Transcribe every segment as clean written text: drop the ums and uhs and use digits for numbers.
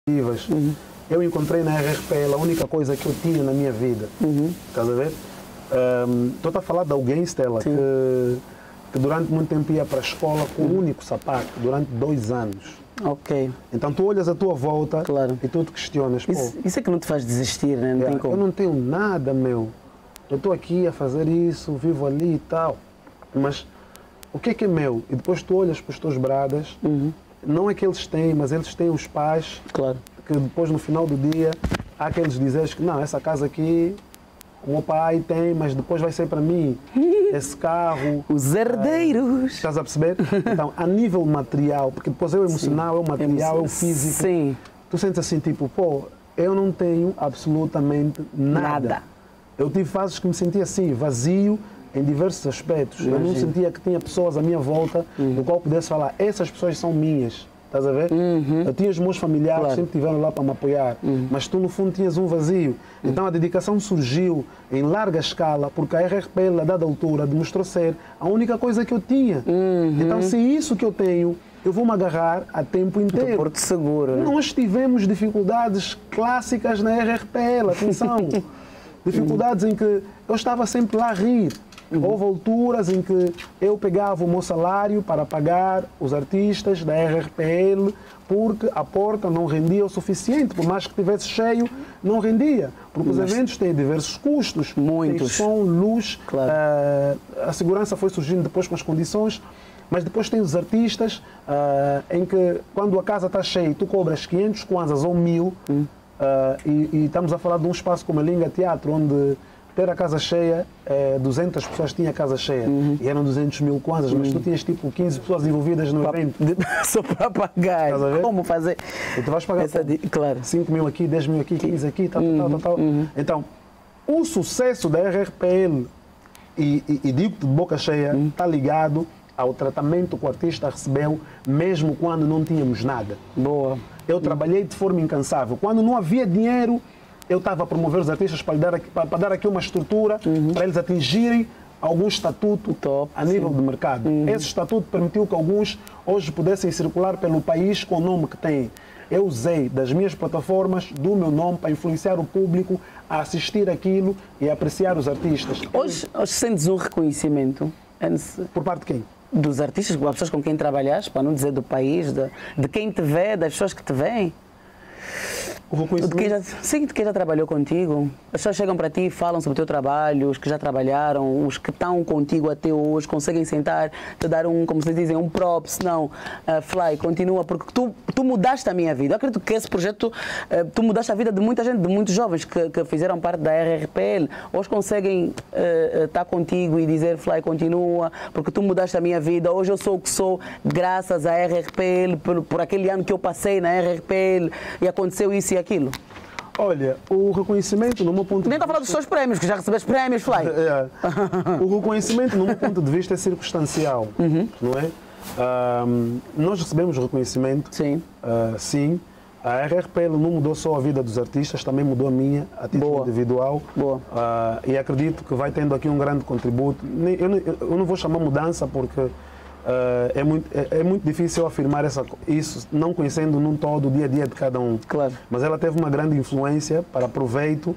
Eu encontrei na RRPL a única coisa que eu tinha na minha vida. Estás a ver? Estou a falar de alguém, Stella, que durante muito tempo ia para a escola com o único sapato, durante 2 anos. Ok. Então tu olhas à tua volta e tu te questionas. Isso é que não te faz desistir, né? Não tem como. Eu não tenho nada, meu. Eu estou aqui a fazer isso, vivo ali e tal. Mas o que é meu? E depois tu olhas para os teus bradas, não é que eles têm, mas eles têm os pais. Claro. Que depois no final do dia há aqueles dizeres que não, essa casa aqui o meu pai tem, mas depois vai ser para mim. Esse carro. Os herdeiros. Estás a perceber? Então, a nível material, porque depois é o emocional, é o material, é o físico. Sim. Tu sentes assim, tipo, pô, eu não tenho absolutamente nada. Eu tive fases que me sentia assim, vazio em diversos aspectos. Eu não sentia que tinha pessoas à minha volta do qual pudesse falar, essas pessoas são minhas. Estás a ver? Eu tinha os meus familiares que sempre estiveram lá para me apoiar, mas tu no fundo tinhas um vazio. Então a dedicação surgiu em larga escala, porque a RRPL, a dada altura, demonstrou ser a única coisa que eu tinha. Então se isso que eu tenho, eu vou me agarrar a tempo inteiro. Porto seguro. Nós tivemos dificuldades clássicas na RRPL, atenção. Dificuldades em que eu estava sempre lá a rir. Houve alturas em que eu pegava o meu salário para pagar os artistas da RRPL porque a porta não rendia o suficiente, por mais que estivesse cheio, não rendia. Porque os eventos têm diversos custos. Muitos. Tem som, luz, Claro. A segurança foi surgindo depois com as condições, mas depois tem os artistas em que quando a casa está cheia tu cobras 500 kwanzas ou 1000 e estamos a falar de um espaço como a Linga Teatro, onde ter a casa cheia, 200 pessoas tinham a casa cheia e eram 200 mil kwanzas, mas tu tinhas tipo 15 pessoas envolvidas no evento. Só para pagar. Estás a ver? Como fazer? E tu vais pagar Claro. 5 mil aqui, 10 mil aqui, 15 aqui, tal. Então, o sucesso da RRPL, e digo-te de boca cheia, está ligado ao tratamento que o artista recebeu, mesmo quando não tínhamos nada. Boa. Eu trabalhei de forma incansável. Quando não havia dinheiro, eu estava a promover os artistas para dar aqui uma estrutura, para eles atingirem algum estatuto a nível de mercado. Esse estatuto permitiu que alguns hoje pudessem circular pelo país com o nome que têm. Eu usei das minhas plataformas, do meu nome, para influenciar o público a assistir aquilo e a apreciar os artistas. Hoje sentes um reconhecimento? Por parte de quem? Dos artistas, das pessoas com quem trabalhas, para não dizer do país, de quem te vê, das pessoas que te veem? De quem já trabalhou contigo. As pessoas chegam para ti e falam sobre o teu trabalho, os que já trabalharam, os que estão contigo até hoje, conseguem sentar, te dar como se dizem, um props, não, Fly, continua, porque tu mudaste a minha vida. Eu acredito que esse projeto, tu mudaste a vida de muita gente, de muitos jovens que fizeram parte da RRPL. Hoje conseguem estar contigo e dizer, Fly, continua, porque tu mudaste a minha vida. Hoje eu sou o que sou graças à RRPL, por aquele ano que eu passei na RRPL e aconteceu isso e aquilo. Olha, o reconhecimento, no meu ponto de vista... Nem estou a falar dos seus prémios, que já recebeste prémios, Fly. O reconhecimento, no meu ponto de vista, é circunstancial, não é? Nós recebemos reconhecimento, sim. A RRPL não mudou só a vida dos artistas, também mudou a minha, a título individual. E acredito que vai tendo aqui um grande contributo. Eu não vou chamar mudança porque é muito difícil afirmar isso, não conhecendo num todo o dia a dia de cada um. Claro. Mas ela teve uma grande influência para proveito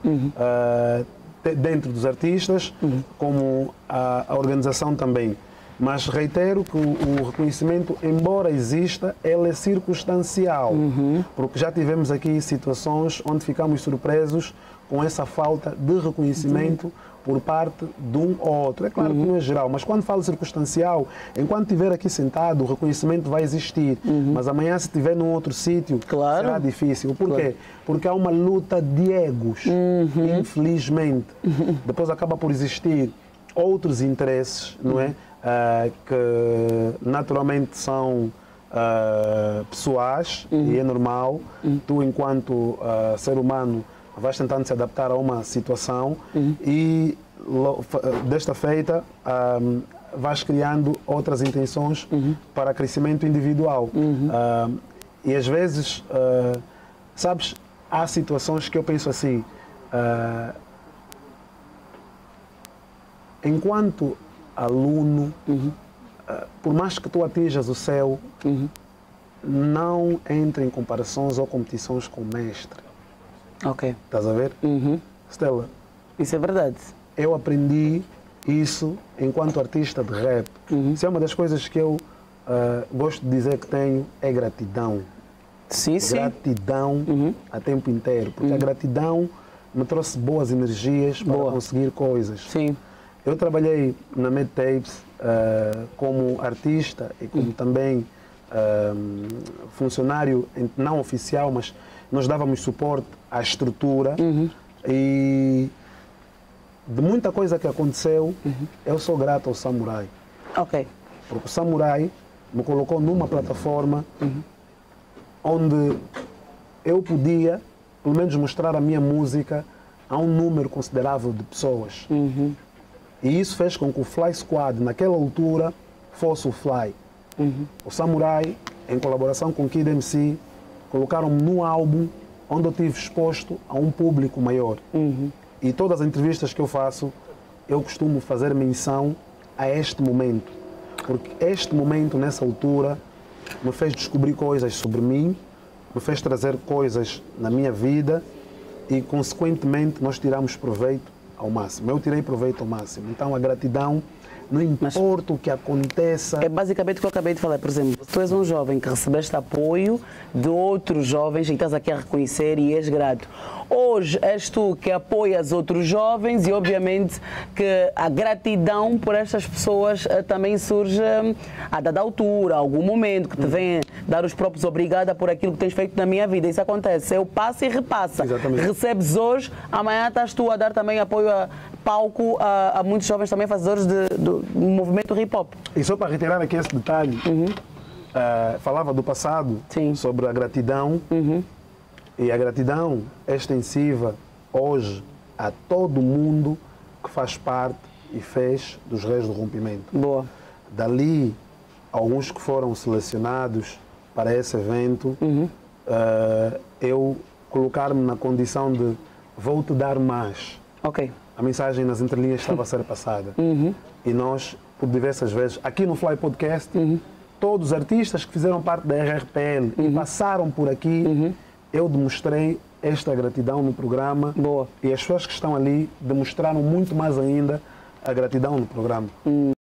dentro dos artistas, como a organização também. Mas reitero que o reconhecimento, embora exista, ele é circunstancial. Porque já tivemos aqui situações onde ficamos surpresos com essa falta de reconhecimento por parte de um ou outro. É claro que não é geral, mas quando falo circunstancial, enquanto estiver aqui sentado, o reconhecimento vai existir. Mas amanhã, se estiver num outro sítio, será difícil. Por quê? Porque há uma luta de egos, infelizmente. Depois acaba por existir outros interesses, não é? Que naturalmente são pessoais e é normal. Tu, enquanto ser humano, vais tentando se adaptar a uma situação e desta feita vais criando outras intenções para crescimento individual. E às vezes, sabes, há situações que eu penso assim, enquanto aluno, por mais que tu atinjas o céu, não entra em comparações ou competições com o mestre. Ok. Estás a ver? Stella, Isso é verdade. eu aprendi isso enquanto artista de rap. Isso é uma das coisas que eu gosto de dizer que tenho, é gratidão. Sim, sim. Gratidão a tempo inteiro. Porque a gratidão me trouxe boas energias para conseguir coisas. Sim. Eu trabalhei na Medtapes como artista e como também funcionário não oficial, mas nós dávamos suporte à estrutura. E de muita coisa que aconteceu, eu sou grato ao Samurai. Ok. Porque o Samurai me colocou numa plataforma onde eu podia, pelo menos, mostrar a minha música a um número considerável de pessoas. E isso fez com que o Fly Squad, naquela altura, fosse o Fly. O Samurai, em colaboração com o Kid MC, colocaram-me num álbum onde eu estive exposto a um público maior. E todas as entrevistas que eu faço, eu costumo fazer menção a este momento. Porque este momento, nessa altura, me fez descobrir coisas sobre mim, me fez trazer coisas na minha vida e, consequentemente, nós tiramos proveito ao máximo. Eu tirei proveito ao máximo. Então, a gratidão, não importa o que aconteça. É basicamente o que eu acabei de falar. Por exemplo, tu és um jovem que recebeste apoio de outros jovens e estás aqui a reconhecer e és grato. Hoje és tu que apoias outros jovens e, obviamente, que a gratidão por estas pessoas também surge a dada altura, a algum momento, que te vem dar os próprios obrigada por aquilo que tens feito na minha vida. Isso acontece. Eu passo e repassa. Exatamente. Recebes hoje, amanhã estás tu a dar também apoio a palco a muitos jovens também fazedores do movimento hip-hop. E só para reiterar aqui esse detalhe, falava do passado, Sim. sobre a gratidão, e a gratidão é extensiva hoje a todo mundo que faz parte e fez dos Reis do Rompimento. Boa. Dali, alguns que foram selecionados para esse evento, eu colocar-me na condição de vou-te dar mais. Ok. A mensagem nas entrelinhas estava a ser passada. E nós, por diversas vezes, aqui no Fly Podcast, todos os artistas que fizeram parte da RRPL e passaram por aqui, eu demonstrei esta gratidão no programa. Boa. E as pessoas que estão ali demonstraram muito mais ainda a gratidão no programa.